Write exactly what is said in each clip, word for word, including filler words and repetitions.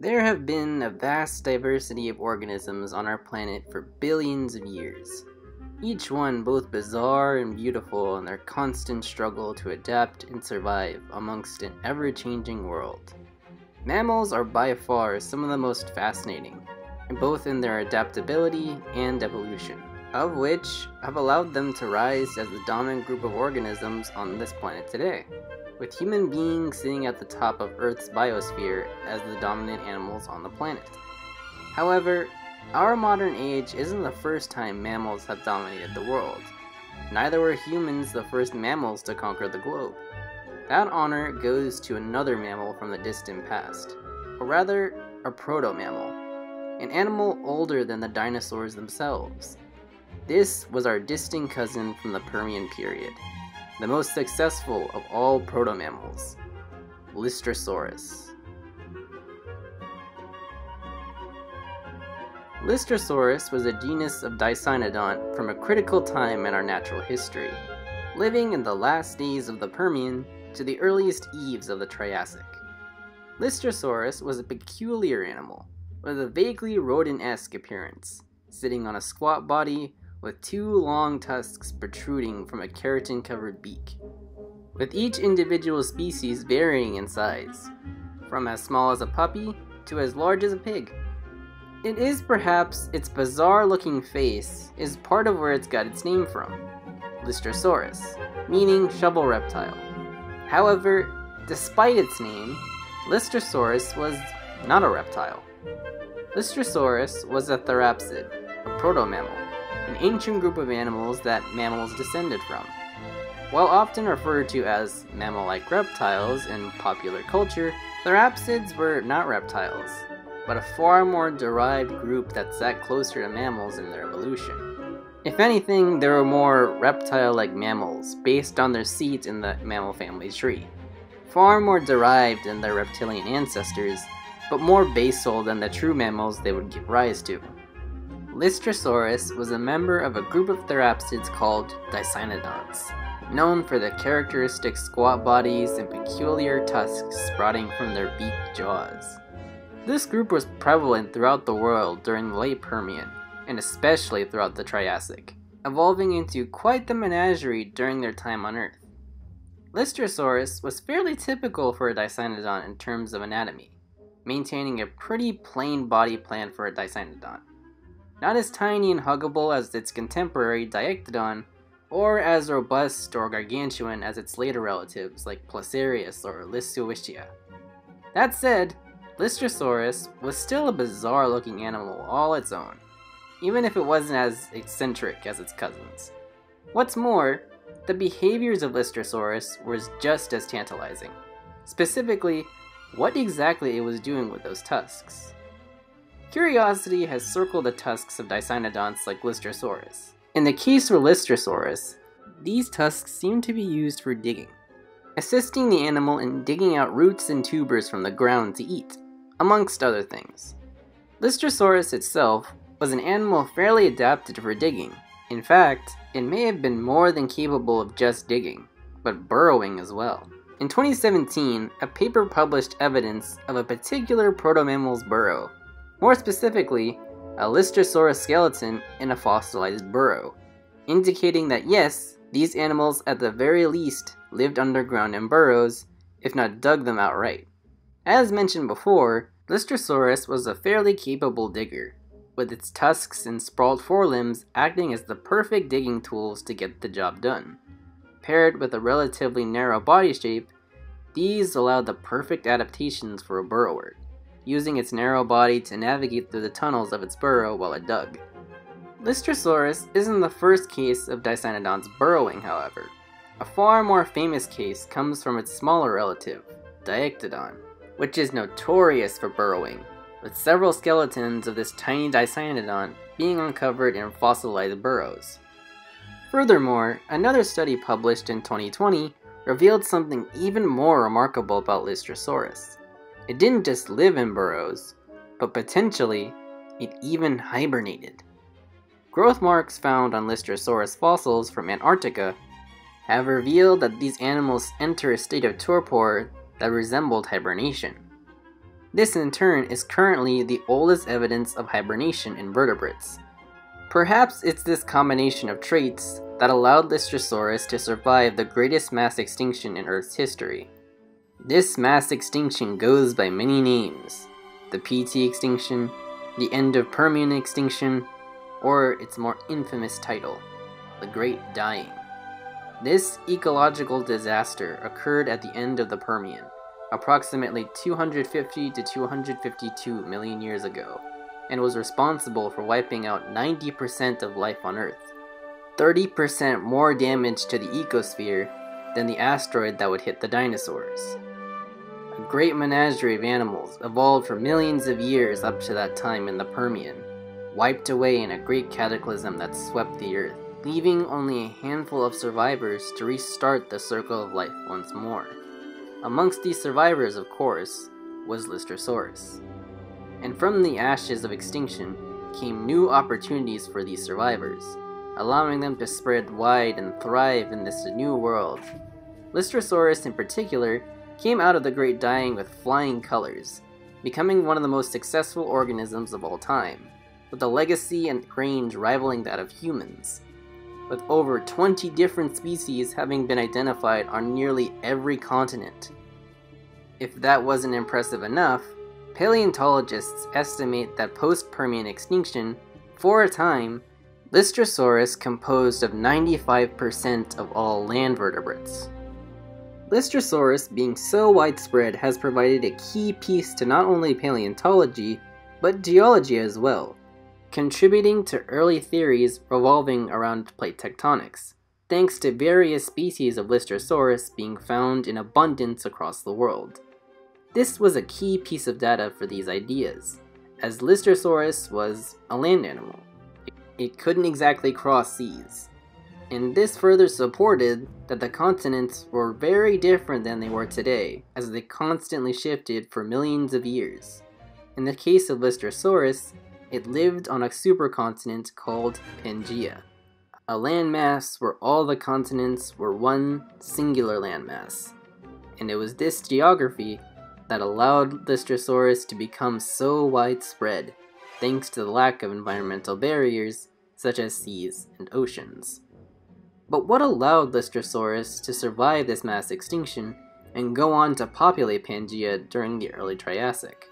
There have been a vast diversity of organisms on our planet for billions of years, each one both bizarre and beautiful in their constant struggle to adapt and survive amongst an ever-changing world. Mammals are by far some of the most fascinating, both in their adaptability and evolution, of which have allowed them to rise as the dominant group of organisms on this planet today, with human beings sitting at the top of Earth's biosphere as the dominant animals on the planet. However, our modern age isn't the first time mammals have dominated the world. Neither were humans the first mammals to conquer the globe. That honor goes to another mammal from the distant past, or rather, a proto-mammal, an animal older than the dinosaurs themselves. This was our distant cousin from the Permian period, the most successful of all proto-mammals, Lystrosaurus. Lystrosaurus was a genus of Dicynodont from a critical time in our natural history, living in the last days of the Permian to the earliest eves of the Triassic. Lystrosaurus was a peculiar animal, with a vaguely rodent-esque appearance, sitting on a squat body with two long tusks protruding from a keratin-covered beak, with each individual species varying in size, from as small as a puppy to as large as a pig. It is perhaps its bizarre-looking face is part of where it's got its name from, Lystrosaurus, meaning shovel reptile. However, despite its name, Lystrosaurus was not a reptile. Lystrosaurus was a therapsid, a proto-mammal, an ancient group of animals that mammals descended from. While often referred to as mammal-like reptiles in popular culture, therapsids were not reptiles, but a far more derived group that sat closer to mammals in their evolution. If anything, they were more reptile-like mammals based on their seat in the mammal family tree, far more derived than their reptilian ancestors, but more basal than the true mammals they would give rise to. Lystrosaurus was a member of a group of therapsids called Dicynodonts, known for their characteristic squat bodies and peculiar tusks sprouting from their beaked jaws. This group was prevalent throughout the world during the late Permian, and especially throughout the Triassic, evolving into quite the menagerie during their time on Earth. Lystrosaurus was fairly typical for a Dicynodont in terms of anatomy, maintaining a pretty plain body plan for a Dicynodont. Not as tiny and huggable as its contemporary Diectodon, or as robust or gargantuan as its later relatives like Placerius or Lissuitia. That said, Lystrosaurus was still a bizarre-looking animal all its own, even if it wasn't as eccentric as its cousins. What's more, the behaviors of Lystrosaurus were just as tantalizing. Specifically, what exactly it was doing with those tusks. Curiosity has circled the tusks of Dicynodonts like Lystrosaurus. In the case for Lystrosaurus, these tusks seem to be used for digging, assisting the animal in digging out roots and tubers from the ground to eat, amongst other things. Lystrosaurus itself was an animal fairly adapted for digging. In fact, it may have been more than capable of just digging, but burrowing as well. In twenty seventeen, a paper published evidence of a particular proto-mammal's burrow, more specifically, a Lystrosaurus skeleton in a fossilized burrow, indicating that yes, these animals at the very least lived underground in burrows, if not dug them outright. As mentioned before, Lystrosaurus was a fairly capable digger, with its tusks and sprawled forelimbs acting as the perfect digging tools to get the job done. Paired with a relatively narrow body shape, these allowed the perfect adaptations for a burrower, using its narrow body to navigate through the tunnels of its burrow while it dug. Lystrosaurus isn't the first case of Dicynodonts burrowing, however. A far more famous case comes from its smaller relative, Diectodon, which is notorious for burrowing, with several skeletons of this tiny Dicynodont being uncovered in fossilized burrows. Furthermore, another study published in twenty twenty revealed something even more remarkable about Lystrosaurus. It didn't just live in burrows, but potentially, it even hibernated. Growth marks found on Lystrosaurus fossils from Antarctica have revealed that these animals enter a state of torpor that resembled hibernation. This in turn is currently the oldest evidence of hibernation in vertebrates. Perhaps it's this combination of traits that allowed Lystrosaurus to survive the greatest mass extinction in Earth's history. This mass extinction goes by many names: the P T extinction, the end of Permian extinction, or its more infamous title, the Great Dying. This ecological disaster occurred at the end of the Permian, approximately two hundred fifty to two hundred fifty-two million years ago, and was responsible for wiping out ninety percent of life on Earth, thirty percent more damage to the ecosphere than the asteroid that would hit the dinosaurs. A great menagerie of animals evolved for millions of years up to that time in the Permian, wiped away in a great cataclysm that swept the Earth, leaving only a handful of survivors to restart the circle of life once more. Amongst these survivors, of course, was Lystrosaurus. And from the ashes of extinction came new opportunities for these survivors, allowing them to spread wide and thrive in this new world. Lystrosaurus in particular came out of the Great Dying with flying colors, becoming one of the most successful organisms of all time, with a legacy and range rivaling that of humans, with over twenty different species having been identified on nearly every continent. If that wasn't impressive enough, paleontologists estimate that post-Permian extinction, for a time, Lystrosaurus composed of ninety-five percent of all land vertebrates. Lystrosaurus being so widespread has provided a key piece to not only paleontology, but geology as well, contributing to early theories revolving around plate tectonics, thanks to various species of Lystrosaurus being found in abundance across the world. This was a key piece of data for these ideas, as Lystrosaurus was a land animal. It couldn't exactly cross seas, and this further supported that the continents were very different than they were today, as they constantly shifted for millions of years. In the case of Lystrosaurus, it lived on a supercontinent called Pangaea, a landmass where all the continents were one singular landmass. And it was this geography that allowed Lystrosaurus to become so widespread, thanks to the lack of environmental barriers such as seas and oceans. But what allowed Lystrosaurus to survive this mass extinction and go on to populate Pangaea during the early Triassic?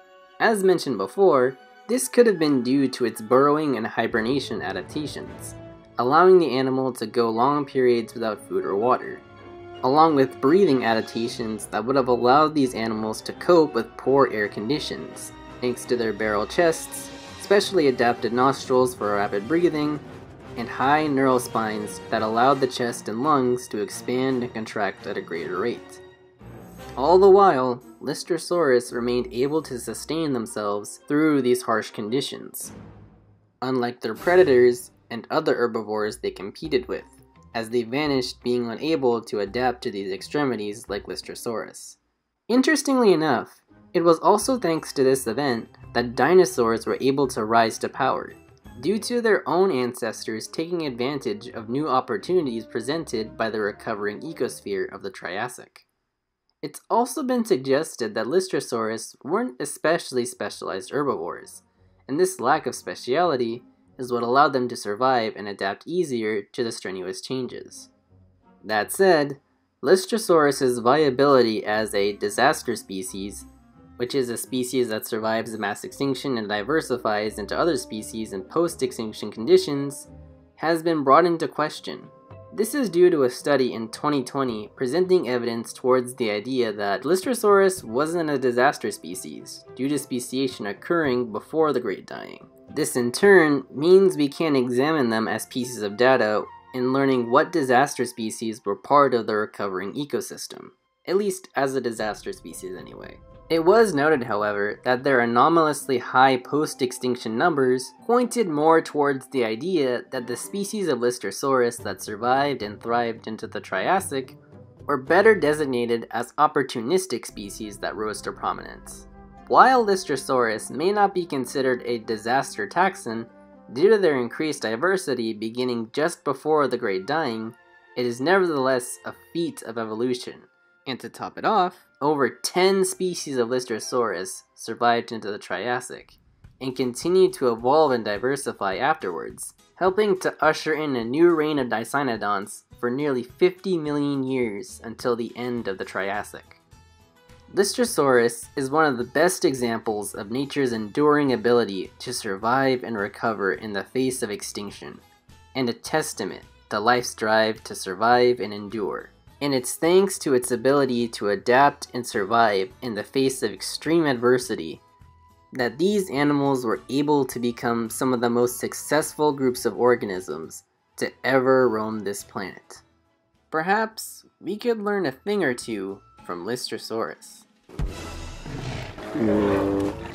As mentioned before, this could have been due to its burrowing and hibernation adaptations, allowing the animal to go long periods without food or water, along with breathing adaptations that would have allowed these animals to cope with poor air conditions, thanks to their barrel chests, specially adapted nostrils for rapid breathing, and high neural spines that allowed the chest and lungs to expand and contract at a greater rate. All the while, Lystrosaurus remained able to sustain themselves through these harsh conditions, unlike their predators and other herbivores they competed with, as they vanished being unable to adapt to these extremities like Lystrosaurus. Interestingly enough, it was also thanks to this event that dinosaurs were able to rise to power, due to their own ancestors taking advantage of new opportunities presented by the recovering ecosphere of the Triassic. It's also been suggested that Lystrosaurus weren't especially specialized herbivores, and this lack of speciality is what allowed them to survive and adapt easier to the strenuous changes. That said, Lystrosaurus's viability as a disaster species, which is a species that survives the mass extinction and diversifies into other species in post-extinction conditions, has been brought into question. This is due to a study in twenty twenty presenting evidence towards the idea that Lystrosaurus wasn't a disaster species, due to speciation occurring before the Great Dying. This in turn means we can examine them as pieces of data in learning what disaster species were part of the recovering ecosystem, at least as a disaster species anyway. It was noted, however, that their anomalously high post-extinction numbers pointed more towards the idea that the species of Lystrosaurus that survived and thrived into the Triassic were better designated as opportunistic species that rose to prominence. While Lystrosaurus may not be considered a disaster taxon due to their increased diversity beginning just before the Great Dying, it is nevertheless a feat of evolution, And to top it off, over ten species of Lystrosaurus survived into the Triassic, and continued to evolve and diversify afterwards, helping to usher in a new reign of Dicynodonts for nearly fifty million years until the end of the Triassic. Lystrosaurus is one of the best examples of nature's enduring ability to survive and recover in the face of extinction, and a testament to life's drive to survive and endure. And it's thanks to its ability to adapt and survive in the face of extreme adversity that these animals were able to become some of the most successful groups of organisms to ever roam this planet. Perhaps we could learn a thing or two from Lystrosaurus.